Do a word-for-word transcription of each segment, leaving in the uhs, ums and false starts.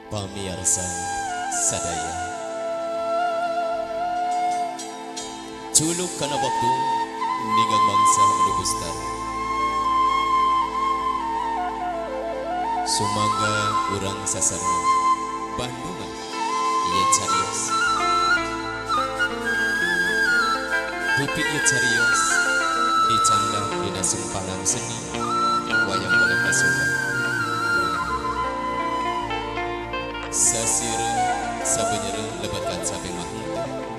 Pamirsa sadaya, culuk kana waktu ningang mangsa anu besar. Sumangga urang sasarna Bandungan ieu carios. Rupi ieu carios dicanda dina sempalan seni wayang pada pasukan. Sasir sabenyere lebatkan sabe mahmud.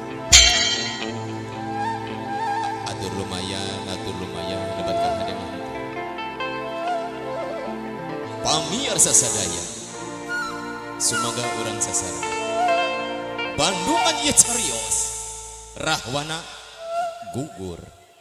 Atur lumayan, atur lumayan lebatkan hade mahmud. Pamirsa sadaya, sumaga urang sasara Bandungan ieu carios rahwana gugur.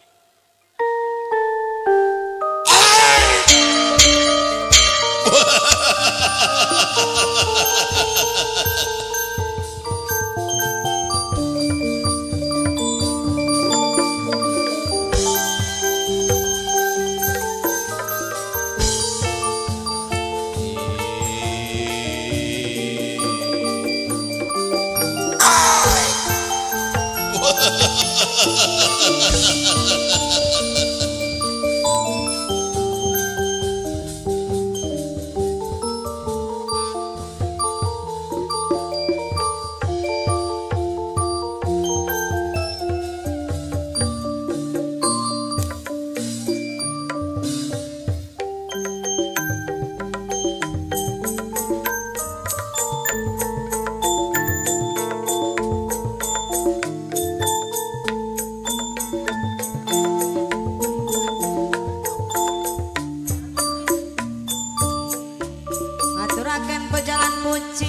Aturaken pejalan puci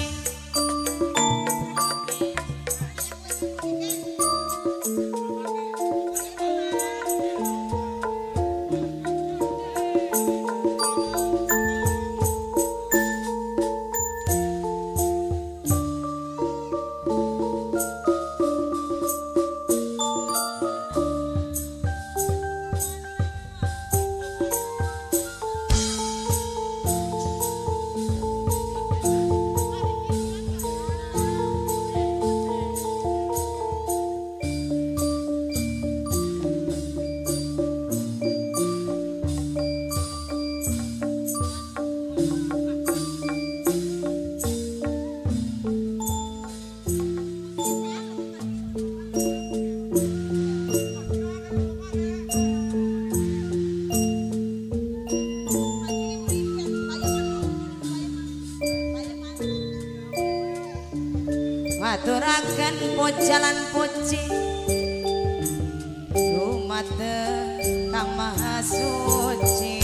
aturaken pejalan puci dumateng Kang Maha Suci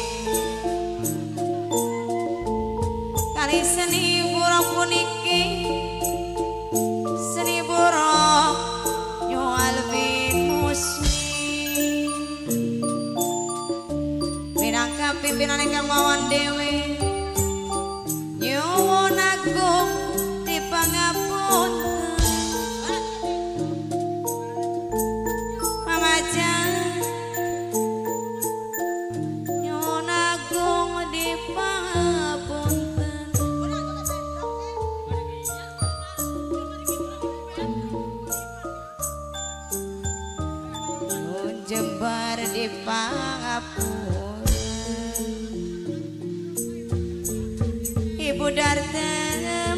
kali seni buruk puniki seni buruk nyoal musni minangka pimpinan ingkang mawan dewe nyuwun agung dipangapun mamajan nyuwun agung dipangapunten nyuwun jembar dipangapunten Ibu Dartem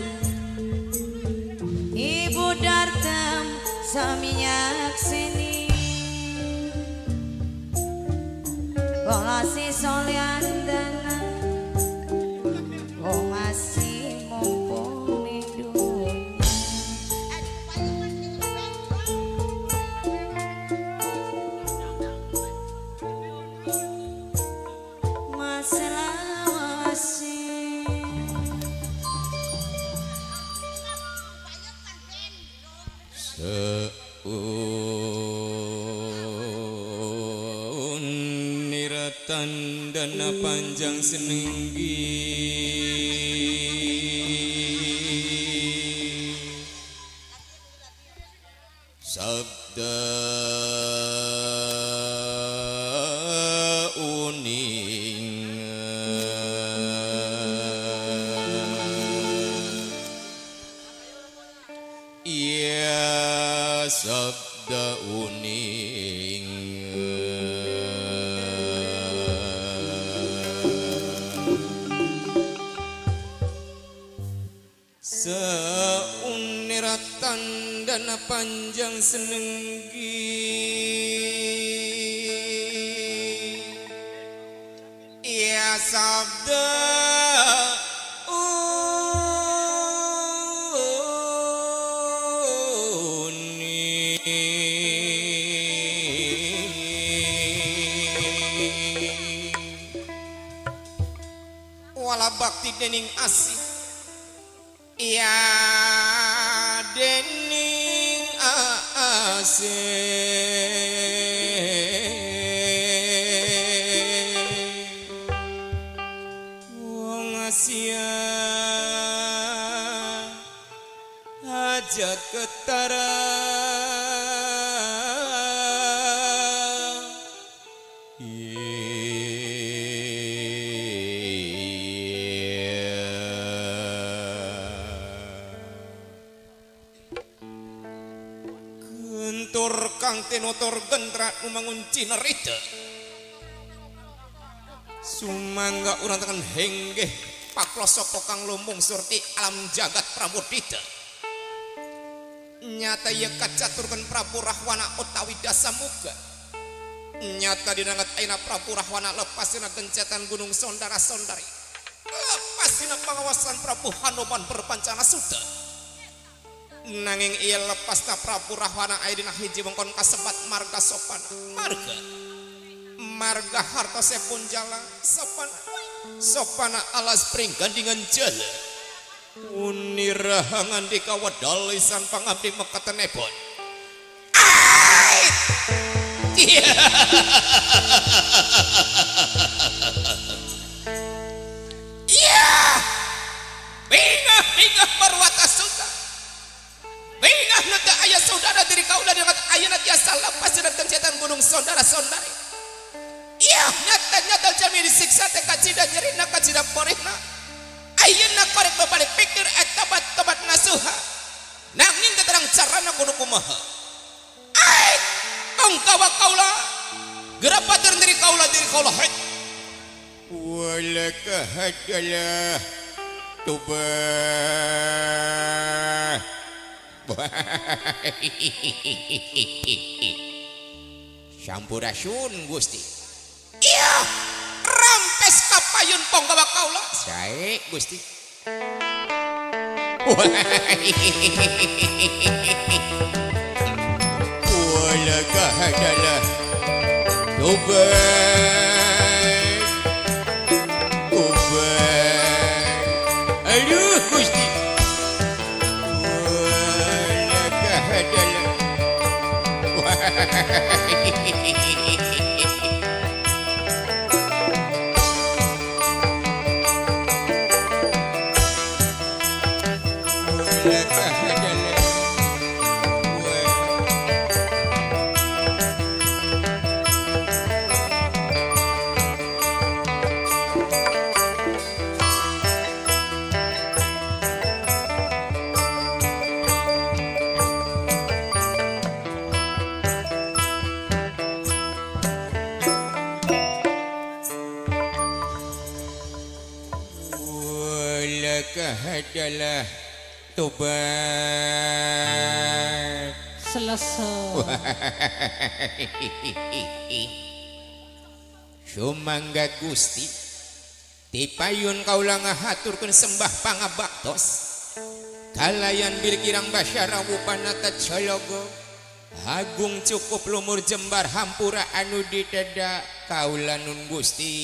Ibu Dartem saminyak sini Kolasi soleandana Oh masih mumpung di dunia Masalah masih Seuniratan dana panjang senenggi sabda uning sabda uning sauniratan dana panjang senenggi ya sabda bakti dening asih ya dening asih wong asia hajat ketara kang tenotor gendra numangunci nerita sumangga urang tekan henggeh paklosopo kang lumbung surti alam jagat pramudita nyata ia kacaturkan Prabu Rahwana utawi dasamuga nyata dinangat aina Prabu Rahwana lepas dina gencatan gunung sondara-sondari lepas dina pengawasan Prabu Hanoman berpancana suda nanging ia lepas na Prabu Rahwana aidina hiji mengkon kasebat marga sopana marga marga harta sepunjala sopana sopana alas pring gandingan jala unirahangan di kawadalisan pangabdi mekatan ebon ait iya bingah-bingah marwata suta bingah nada ayah saudara diri kaulah dengan ayah tiasa lepas dengan kencatan gunung saudara-saudari iya nyata-nyata jami disiksa teka cida nyerina kacida porihna ayah nak korek berbalik pikir etabat-tabat nasuha nanging keterang carana gunung kumaha ait tongkawa kaulah gerapatur diri kaulah diri kaulah hai walakahadalah tubah Sampurasun Gusti iya rampes kapayun ponggawa kaula sae Gusti wala kahadalah tubah tubah aduh Gusti adalah tobat selesai sumangga Gusti tipayun kaula ngahaturkeun sembah pangabaktos kalayan bilkirang basyara wupanata cologo agung cukup lumur jembar hampura anu diteda kaula nun Gusti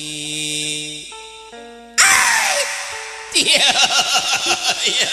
iya iya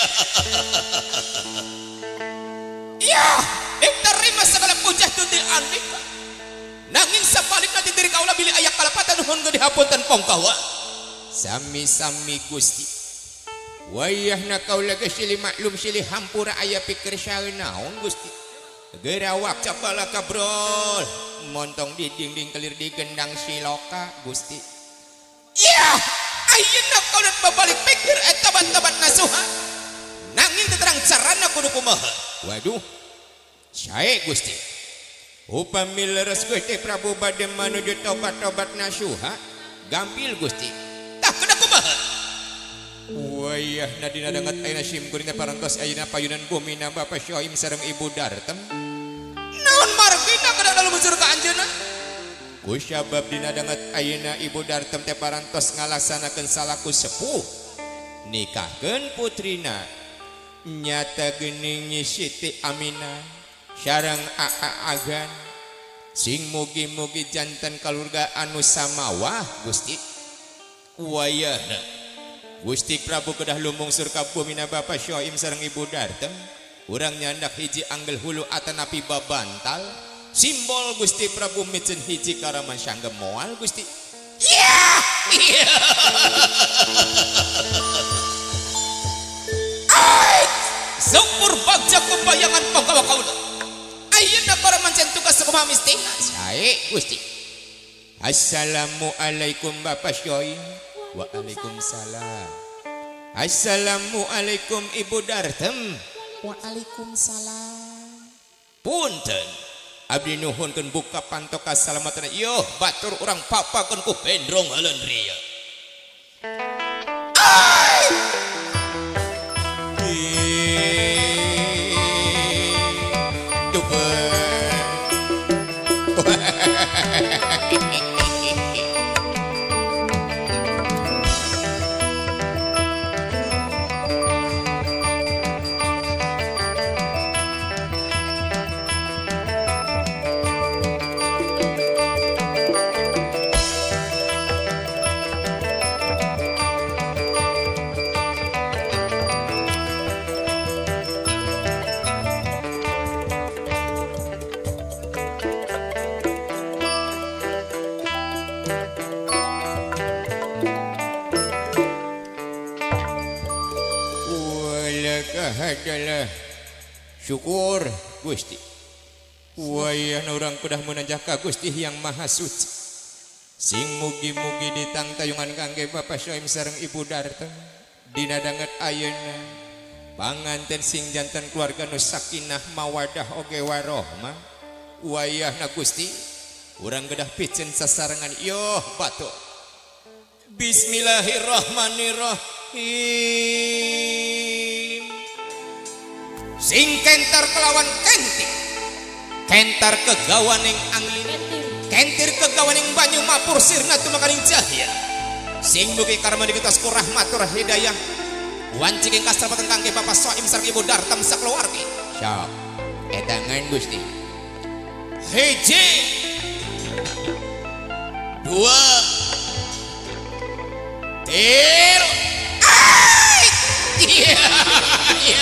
iya diterima segala puja tuti andika nanging sabalikna di diri kaula bilih aya kalapatan nuhun geus dihapunten pongkawa sami-sami Gusti wayahna kaula geus silih maklum silih hampura aya pikir saeunaon Gusti gerawak cabala kabrol montong di dinding kelir di gendang siloka Gusti iya ayeuna kaula babalik pikir etaban-taban nasuha nanging terang carana kudu kumaha waduh Sae Gusti. Upami leres Gusti Prabu badhe manuju tobat-tobat nasuha, gampil Gusti. Tah kada kumaha? Wayah nadina danget ayeuna sim kuring parantos ayeuna payunan bumina Bapak Soim sareng Ibu Dartem. Naon margina kada dalu muncul ka anjeunna? Ku sabab dina danget ayeuna Ibu Dartem teh parantos ngalaksanakeun salaku sepuh nikahkeun putrina nyata geuning Nyi Siti Aminah sareng Aa Agan sing mugi-mugi janten kalurga anu samawah Gusti. Wayahna Gusti Prabu kedah lumungsur ka bumina Bapak Soim sareng Ibu Dartem, urang nyandak hiji anggel hulu atanapi babantal, simbol Gusti Prabu micen hiji karaman sanggem moal Gusti. Ya! Yeah! Ai! Syukur bagja kebayangan pagawa kaula. Ayeuna para mancen tugas sakumaha mistina. Sae Gusti. Assalamualaikum Bapak Soim. Waalaikumsalam. Assalamualaikum Ibu Dartem. Waalaikumsalam. Punten, abdi nuhunkeun buka pantok kasalamatan. Yo batur urang papakeun ku bendrong haleun rieu. Ai! Duper. Adalah syukur Gusti. Wayah urang kudah munajah ka Gusti yang Maha Suci. Sing mugi-mugi ditang tayungan kangge Bapak Soim sareng Ibu Dartem. Dina danget ayeuna panganten sing janten keluarga nu sakinah mawadah oge warohmah. Wayahna Gusti, urang kedah picen sasarengan yo batur. Bismillahirrahmanirrahim. Sing kentar kelawan kentir, kentar kegawaning anglin, kentir kegawaning banyu mapur sirna tumakaning cahya. Sing mugi karma dikitas ku rahmatur hidayah. Wancing ing kastrapatan kangge Bapak Soim sareng Ibu Dartem sakeluargi. Sok, edangan Gusti. Hiji, dua, tilu. Ai! Iya, iya.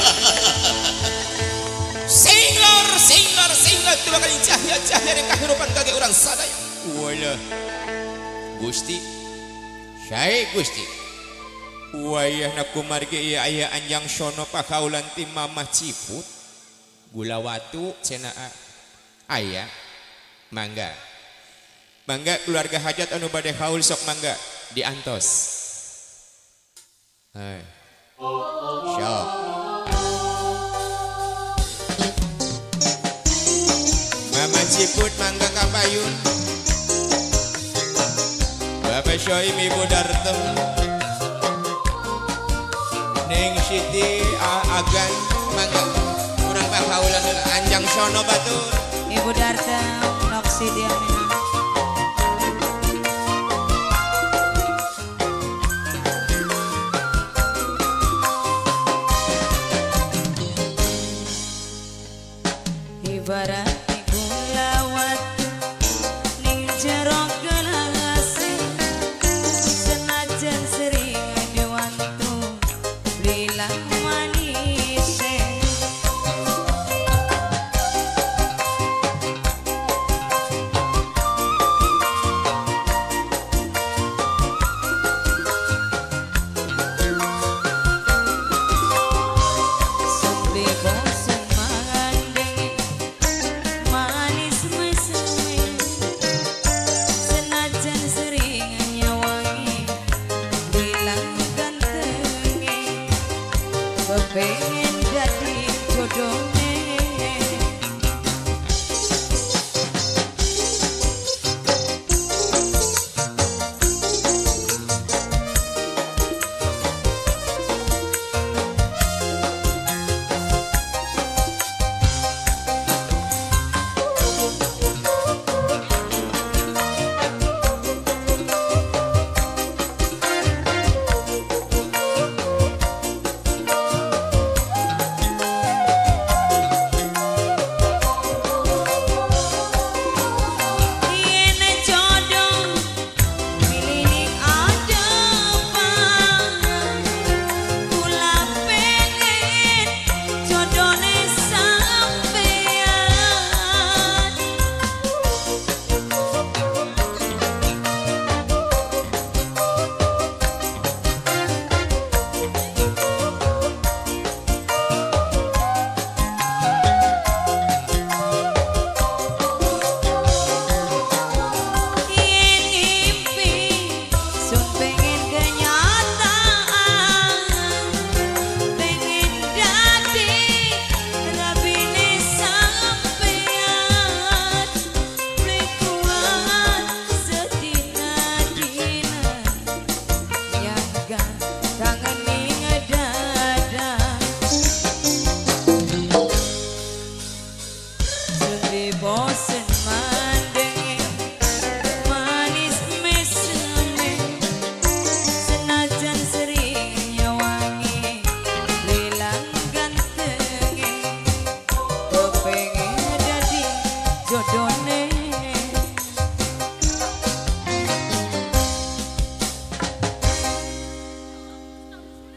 Singlor, singlor, singlor tu bakal cahaya-cahaya di kehidupan kaki orang sadaya. Walah, Gusti, saya Gusti. Wayah nak kumargi iya ayah anjang sono pakaulan ti Mamah Ciput, gula watu cena ayah, mangga, mangga keluarga hajat anu badai haul sok mangga diantos. Hai, syok. Mamah Ciput mangga kabayun, Bapak Soim Ibu Dartem, Neng Siti Agan mangga kurang bakaulan anjang sono batur. Ibu Dartem nok Siti Aminah. Ibarat pengen jadi jodohnya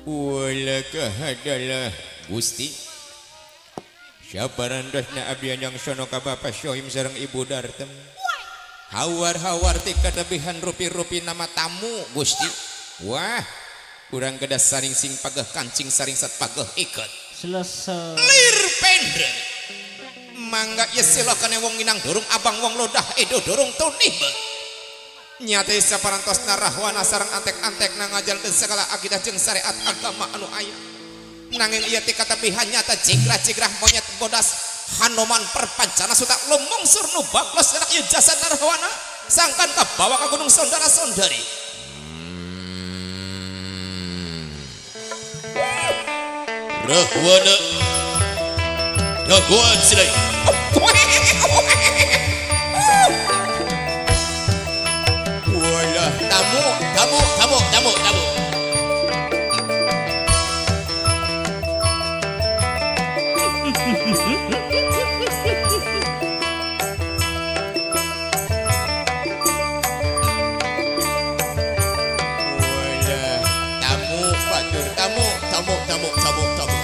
Walakah adalah Gusti Syabarandosna abdian yang sono ka Bapak Sohim sareng Ibu Dartem. Hawar-hawar ti kadabihan rupi-rupi nama tamu Gusti. Wah, kurang gedas saring sing pageh kancing saring sat pageh ikat. Selesai. Lir pendre. Mangga ya silakan wong inang dorong abang wong lodah edo dorong tunih. Nyata saparantosna rahwana sareng antek-antek na ngajalkeun segala akidah jeung syariat agama anu aya. Nanging ieu teh katabihan nyata jigrah-jigrah monyet bodas Hanoman perpancana sudah lomong surnu baklos anak ieu jasad rahwana sangkan kabawa ka gunung sondara-sondari. Rahwana dagoan silai. Walah tamu tamu tamu tamu tamu. Walah tamu batur tamu tamu tamu tamu tamu.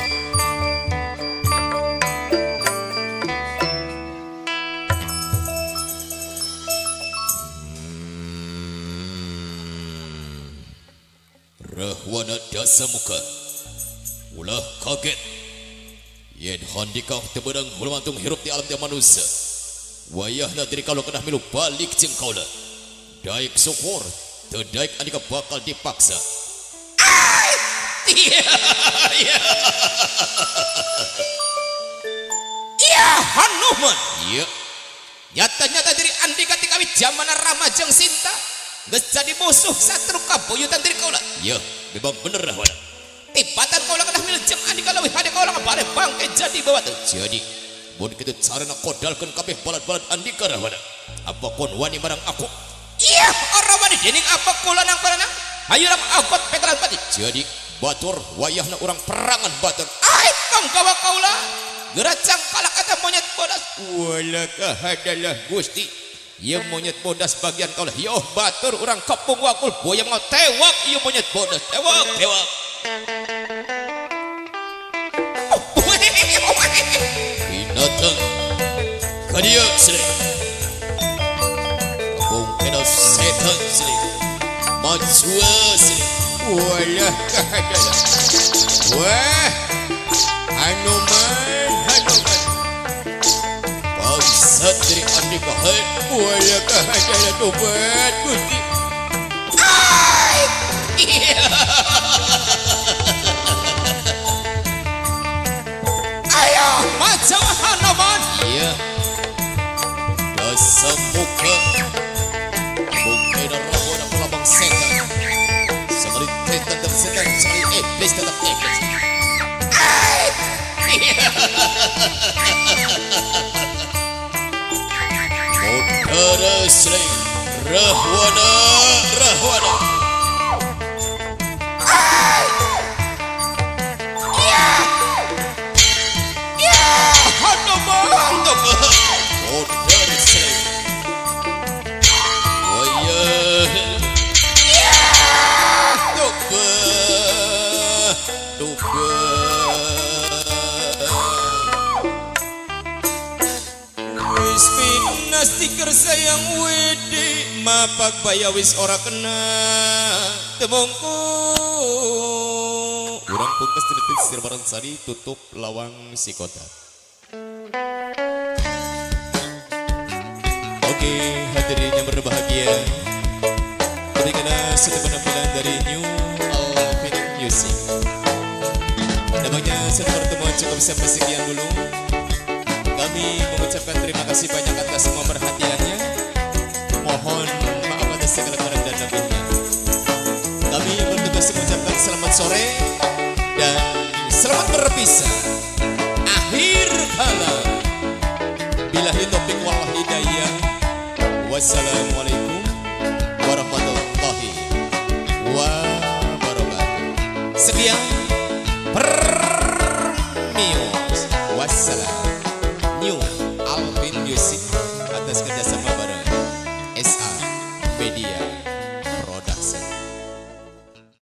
Rahwana dasa muka ulah kaget yen handika tebedang hulumantung hirup di alam dia manusia wayahna diri kalau kedah milu balik jeung kaula daik syukur teu daik andika bakal dipaksa. Iya iya Hanuman Iya nyata-nyata diri Andika ti kawit zamana Rama jeung Sinta geus jadi musuh satru kabuyutan diri kaula. iya memang bener Rahwana. Tibatan kaula kedah miljeng Andika leuwih hade kaula ngabare bangke jadi bawa teu. Jadi mun kitu carana kodalkeun kabeh balad-balad Andika Rahwana apapun wani marang aku. Iya ora wani dening apa kula nang parana hayu ram abot peteran pati. Jadi batur wayahna urang perangan batur. Ai kang gawa kaula geracang kalak kata monyet bodas. Walakah adalah Gusti ieu monyet bodas bagian kaula. Yo batur urang kepung wakul boya mau tewak ieu monyet bodas tewak tewak. Binatang kadia silai kabung kena setan silai matsua silai. Walakah adalah wah Hanuman Hanuman bangsat dari Andika hai. walakah adalah tobat Gusti. Ai iya ayo maju Hanuman. Iya dasa muka kabung kena rahwana pelabang setan sekali tetan dan setan sekali iblis tetap iblis. Modara silai Rahwana Rahwana Hanuman modara silai wayah tuba tuba wis pinas stiker sayang wedi mapak bayawis ora kena temongku kurang pungkas detik sirbaran sari tutup lawang si kota. Oke hadirin yang berbahagia, berikanlah satu penampilan dari New Alpine Music. Namanya satu pertemuan cukup sampai sekian dulu. Kami mengucapkan terima kasih banyak atas semua perhatiannya. Mohon maaf atas segala kurang dan lebihnya. Kami bertugas mengucapkan selamat sore dan selamat berpisah. Akhir kala. Billahi taufiq wal hidayah. Wassalamualaikum warahmatullahi wabarakatuh. Sekian per